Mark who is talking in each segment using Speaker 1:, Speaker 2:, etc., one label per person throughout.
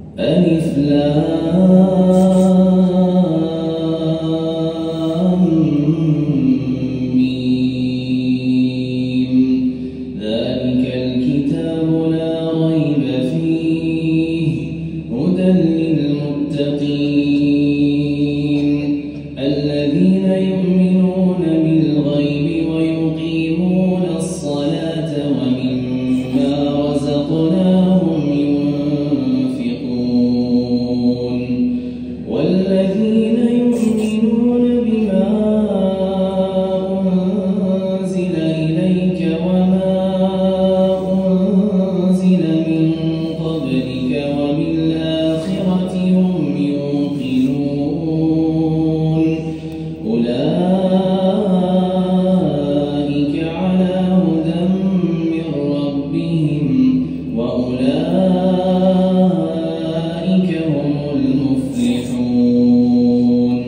Speaker 1: ألف لام ميم ذلك الكتاب لا ريب فيه هدى للمتقين الذين يؤمنون بالغيب ويقيمون الصلاة ومما رزقناهم ينفقون والذين يؤمنون بما أنزل إليك وما أنزل من قبلك وبالآخرة هم يوقنون أولئك على هدى من ربهم وأولئك هم المفلحون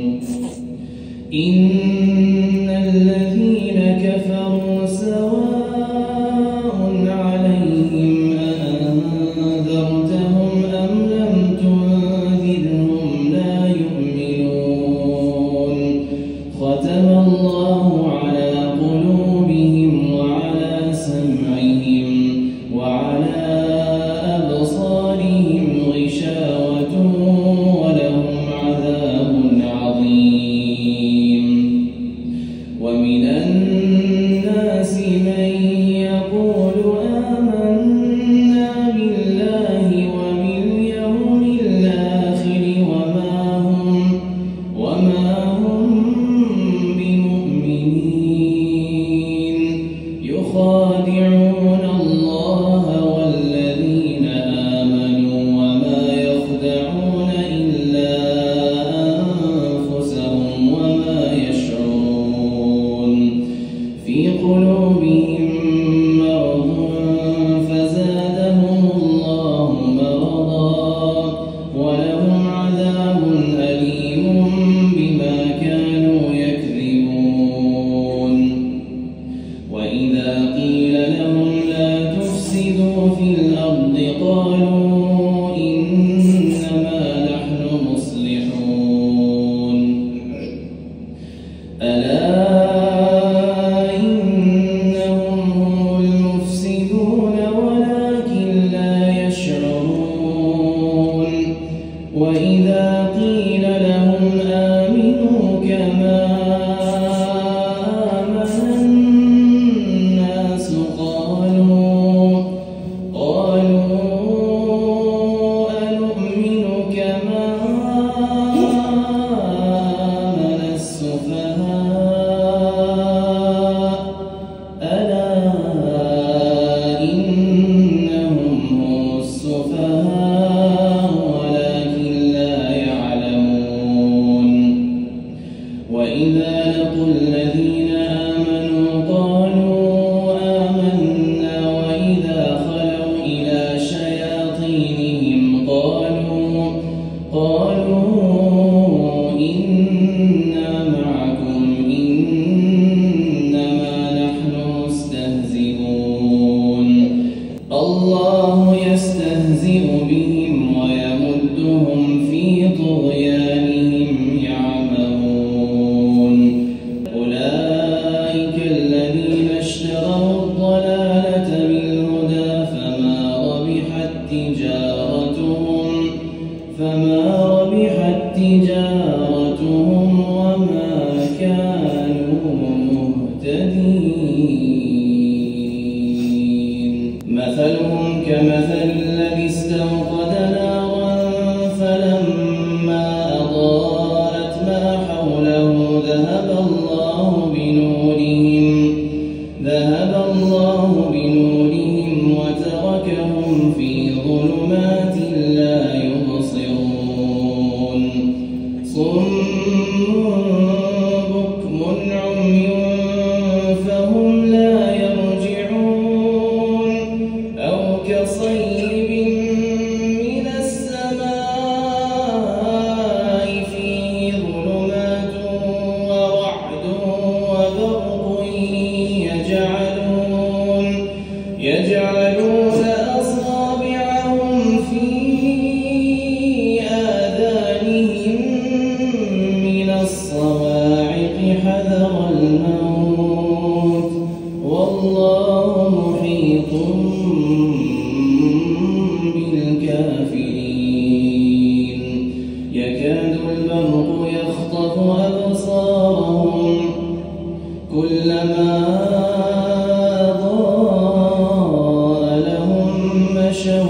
Speaker 1: إن الذين كفروا سواء عليهم أأنذرتهم أم لم تنذرهم لا يؤمنون ختم الله على قلوبهم وعلى سمعهم وعلى أبصارهم غشاوة ولهم عذاب عظيم ومن الناس من يقول آمنا بالله وباليوم الآخر وما هم بمؤمنين يخادعون الله والذين آمنوا وما يخدعون إلا أنفسهم وما يشعرون في قلوبهم مرض فزادهم الله مرضا ولهم عذاب أليم بما كانوا يكذبون وإذا قيل لهم لا تفسدوا في الأرض قالوا إنما نحن مصلحون ألا إنهم هم المفسدون ولكن لا يشعرون وإذا قيل لهم آمنوا كما آمن الناس قالوا أنؤمن كما آمن السفهاء ألا إنهم هم السفهاء ولكن لا يعلمون وإذا لقوا الذين آمنوا قالوا آمنا وإذا خلوا إلى شياطينهم قالوا إنا معكم إنما نحن مستهزئون الله يستهزئ بهم ويمدهم في طغيانهم يعمهون أولئك الذين اشتروا الضلالة بالهدى فما ربحت تجارتهم وما كانوا مهتدين مثلهم كمثل الذي استوقد نارا فلما أضاءت ما حوله ذهب الله بنورهم وتركهم في ظلمات لا يبصرون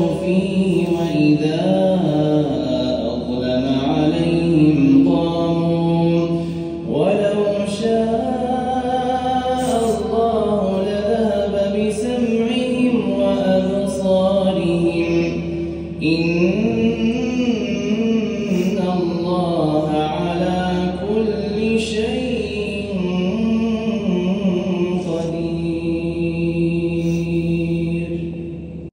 Speaker 1: فيه وإذا